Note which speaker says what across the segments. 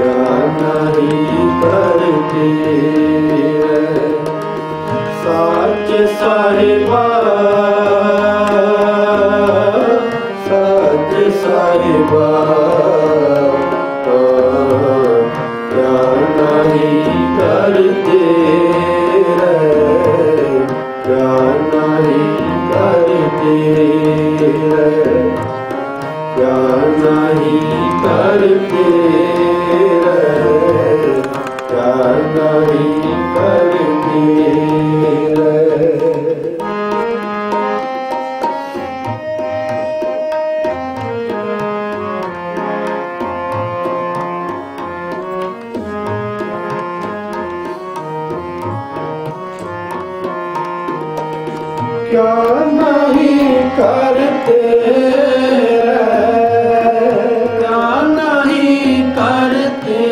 Speaker 1: क्या नहीं करते साच साहिबा साच साहिबा क्या नहीं करते क्या नहीं करते क्या नहीं करते क्या नहीं करते क्या नहीं करते क्या नहीं करते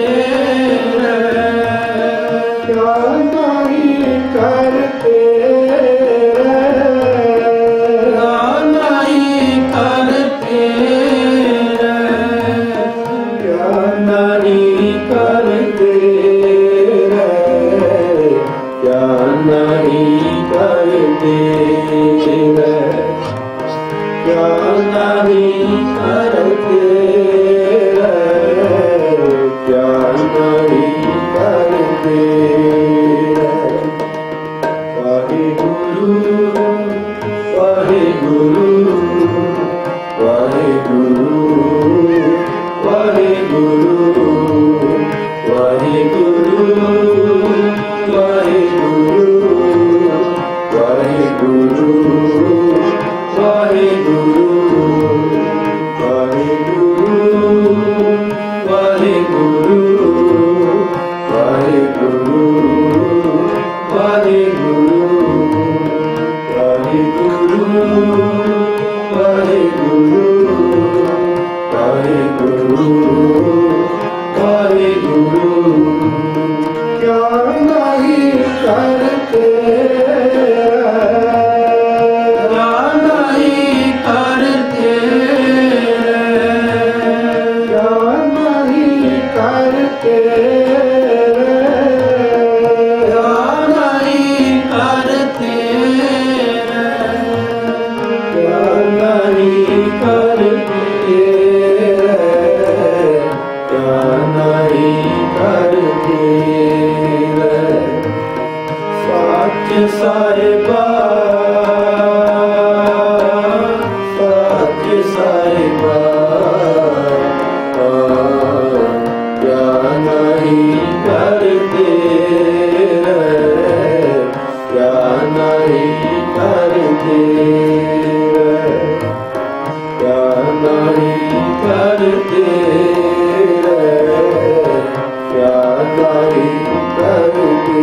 Speaker 1: क्या नहीं करते क्या नहीं करते क्या नहीं करते क्या नहीं करते क्या नहीं करते क्या नहीं करते वाहिगुरु वाहिगुरु वाहिगुरु वाहिगुरु वाहिगुरु वाहिगुरु वाहिगुरु वाहिगुरु वाहिगुरु वाहिगुरु वाहिगुरु वाहिगुरु वाहिगुरु वाहिगुरु क्या नहीं करते साहिबा साच साहिबा क्या नहीं करते क्या नहीं करते क्या नहीं करते क्या नहीं करते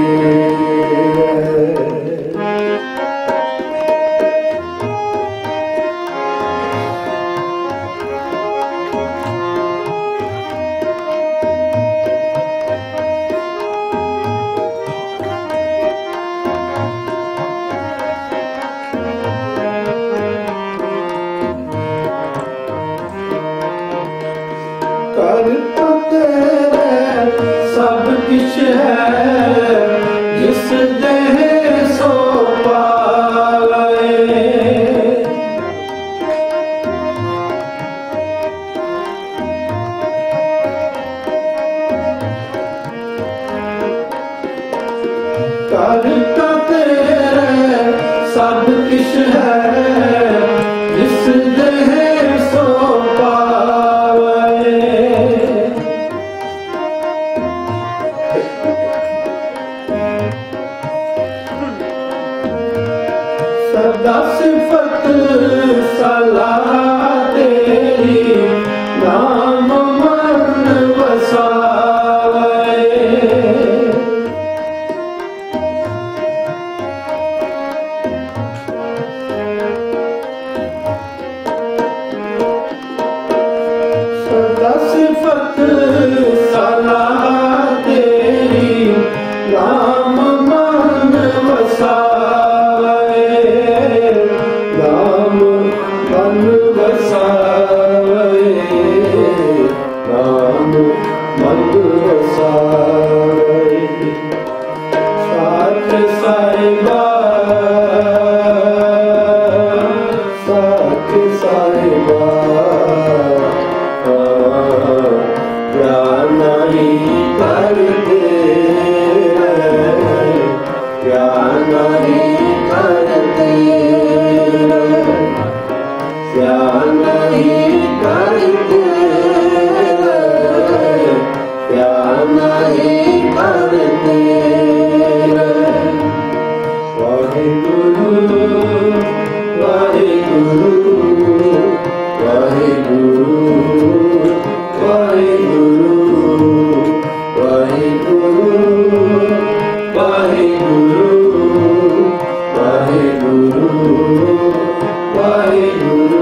Speaker 1: कर तो तेरे सब कुछ है जिस देह सो पाए कर तो तेरे सब कुछ है जिस देह सो सदा सिफत सलाह तेरी नाम मन वसाए सदा सिफत सलाह तेरी नाम मन वसाए राम मन मधुर साई साथ साहिबा साथ साहिबा क्या नहीं करते क्या नहीं करते क्या नहीं करते क्या नहीं करते वाहिगुरु वाहिगुरु वाहिगुरु वाहिगुरु वाहिगुरु वाहिगुरु वाहिगुरु वाहिगुरु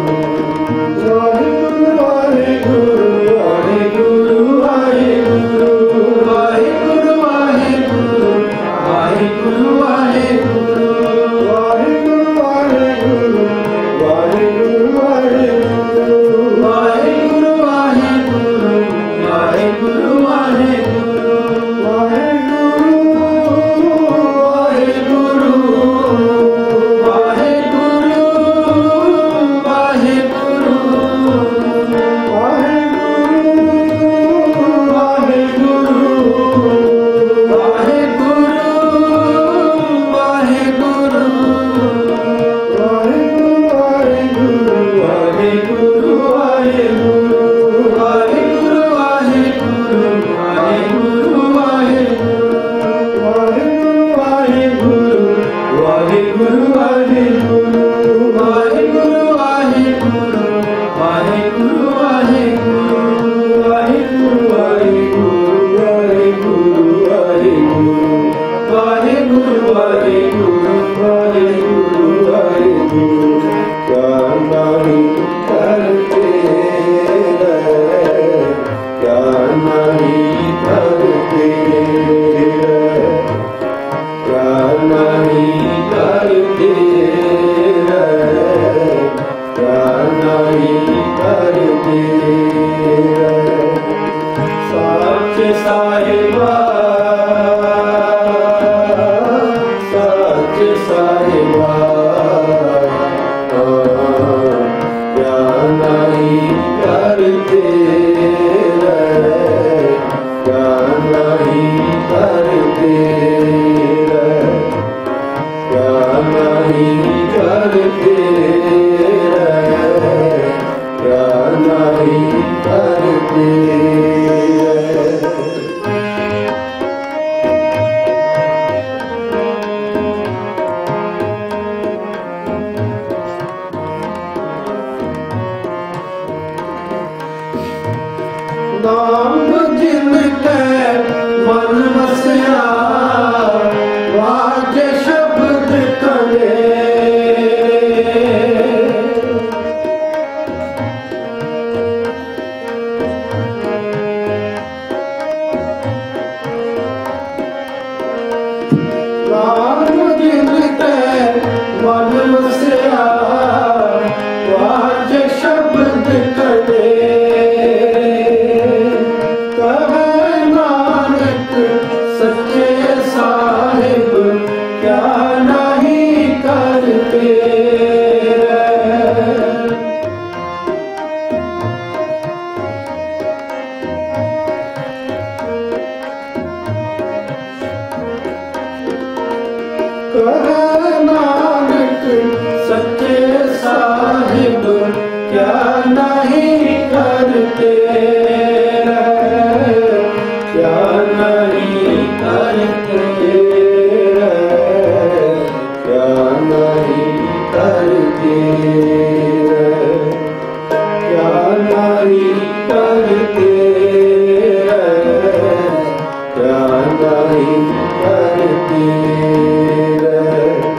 Speaker 1: नाम जिनके मन वसया वाज शब्द करे नाम जिनके मन वसया वाज शब्द करे नानक सच्चे साहिब क्या नहीं करते क्या नहीं करते क्या नहीं करते क्या नहीं करते क्या नहीं करते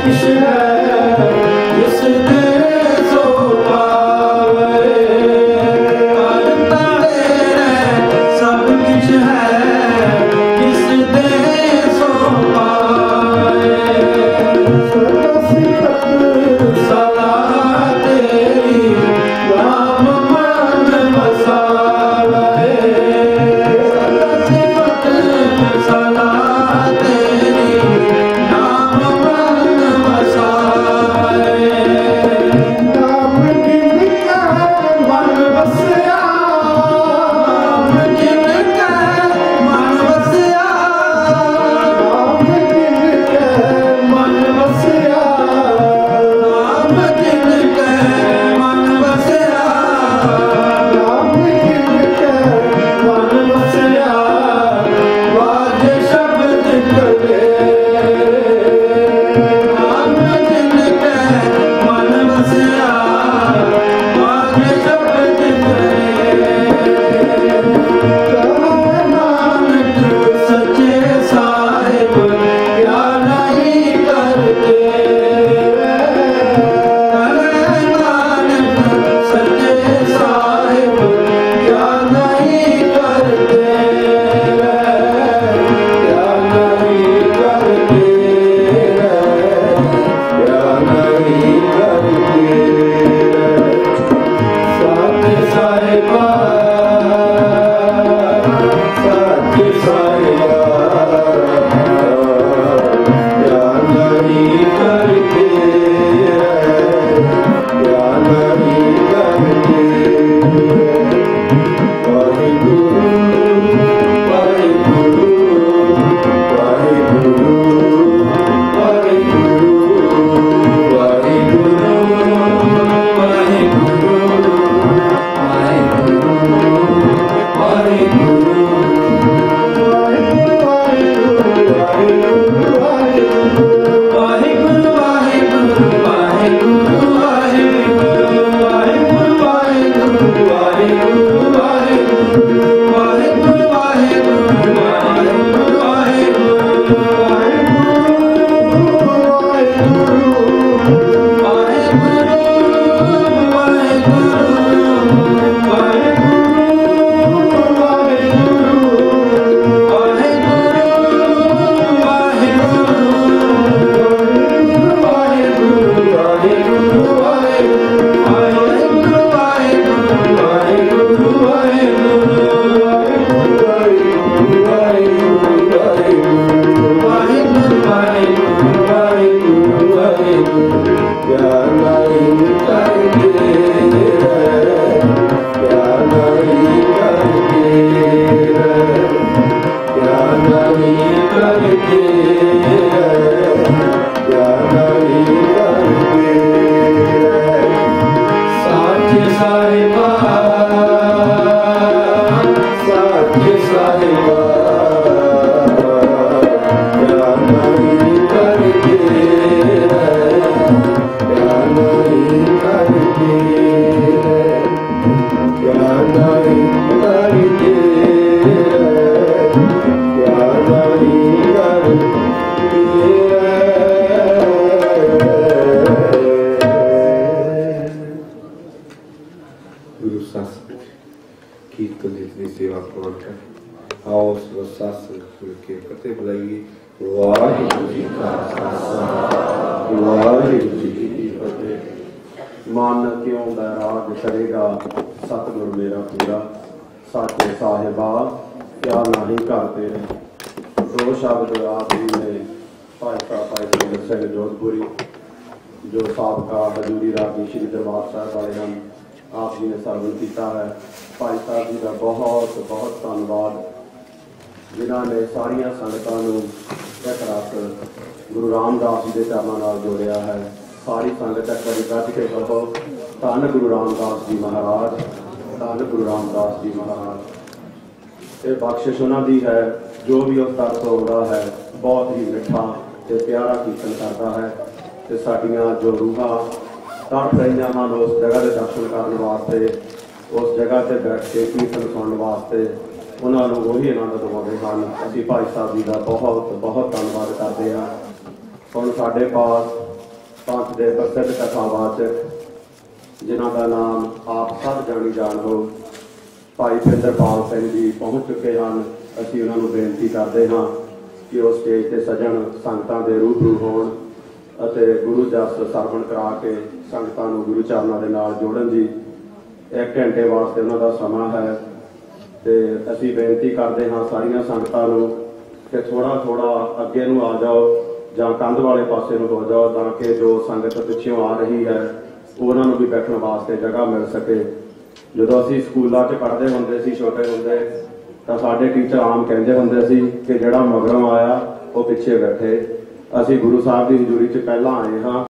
Speaker 1: किश है जिस दे सो पावे सब किश है जिस दे सो पावे सदा तेरी नाम मन बसावे सदा तेरी नाम मन बसावे नाम जिनका मन बसया नाम जिनका मन बसया नाम जिनका मन बसया नाम जिनका मन बसया नाम जिनका मन बसया वाज शब्द करे नाम जिनका मन बसया वाज शब्द करे नानक सच्चे साहिब क्या नहीं करते नानक सच्चे साहिब क्या नहीं करते क्या नहीं करते क्या नहीं करते सत्य साहिबा सत्य साहिबा क्या नहीं करते क्या नहीं करते वाहिगुरु वाहिगुरु वाहिगुरु वाहिगुरु वाहिगुरु मन क्यों बैराग करेगा सतगुर मेरा पूरा साचे साहिबा क्या नहीं करते दो शब्द आप जी ने भाई सिंह जोधपुरी जो साबका हजूरी रागी श्री दरबार साहब वाले हैं आप जी ने सर्वन किया है भाई साहब जी का बहुत बहुत धन्यवाद जिन्हों ने सारिया संगतां नूं एक रस गुरु रामदास जी के चरणों नाल जोड़िया है सारी संगत एक बार गज के कहो धन गुरु रामदास जी महाराज धन गुरु रामदास जी महाराज ये बख्शिश उन्होंने है जो भी उस दर तो आता है बहुत ही मिठा ते प्यारा कीर्तन करता है ते साडियां जो रूहां तड़प रही उस जगह के दर्शन करने वास्ते उस जगह से बैठ के कीर्तन सुनने वास्ते उन्होंने वही आनंद दिवाते हैं। असीं भाई साहब जी का बहुत बहुत धन्यवाद करते हैं। हुण साडे पास ਪੰਥ ਦੇ ਪ੍ਰਸਿੱਧ ਕਥਾਵਾਚਕ ਜਿਨ੍ਹਾਂ ਦਾ ਨਾਮ ਆਪ ਸਭ ਜਾਣੀ ਜਾਣ ਹੋ, ਭਾਈ ਪਿੰਦਰਪਾਲ ਸਿੰਘ ਜੀ ਪਹੁੰਚ ਚੁੱਕੇ ਹਨ। ਅਸੀਂ ਉਹਨਾਂ ਨੂੰ ਬੇਨਤੀ ਕਰਦੇ ਹਾਂ ਕਿ ਉਹ ਸਟੇਜ ਤੇ ਸਜਣ, ਸੰਗਤਾਂ ਦੇ ਰੂਬਰੂ ਹੋਣ ਅਤੇ ਗੁਰੂ ਜਸ ਸਰਵਣ ਕਰਾ ਕੇ ਸੰਗਤਾਂ ਨੂੰ ਗੁਰੂ ਚਰਨਾਂ ਦੇ ਨਾਲ ਜੋੜਨ ਜੀ। 1 ਘੰਟੇ ਵਾਸਤੇ ਉਹਨਾਂ ਦਾ ਸਮਾਂ ਹੈ ਤੇ ਅਸੀਂ ਬੇਨਤੀ ਕਰਦੇ ਹਾਂ ਸਾਰੀਆਂ ਸੰਗਤਾਂ ਨੂੰ ਕਿ ਥੋੜਾ ਅੱਗੇ ਨੂੰ ਆ ਜਾਓ ਜਾਂ ਕੰਧ ਵਾਲੇ ਪਾਸੇ ਨੂੰ ਹੋ ਜਾਓ, ਤਾਂ ਕਿ ਜੋ ਸੰਗਤ ਪਿੱਛੋਂ ਆ ਰਹੀ ਹੈ ਉਹਨਾਂ ਨੂੰ ਵੀ ਬੈਠਣ ਵਾਸਤੇ ਜਗ੍ਹਾ ਮਿਲ ਸਕੇ। ਜਦੋਂ ਅਸੀਂ ਸਕੂਲਾਂ 'ਚ ਪੜ੍ਹਦੇ ਹੁੰਦੇ ਸੀ ਛੋਟੇ ਹੁੰਦੇ, ਤਾਂ ਸਾਡੇ ਟੀਚਰ ਆਮ ਕਹਿੰਦੇ ਹੁੰਦੇ ਸੀ ਕਿ ਜਿਹੜਾ ਮਗਰੋਂ ਆਇਆ ਉਹ ਪਿੱਛੇ ਬੈਠੇ। ਅਸੀਂ ਗੁਰੂ ਸਾਹਿਬ ਦੀ ਹਜ਼ੂਰੀ 'ਚ ਪਹਿਲਾਂ ਆਏ ਹਾਂ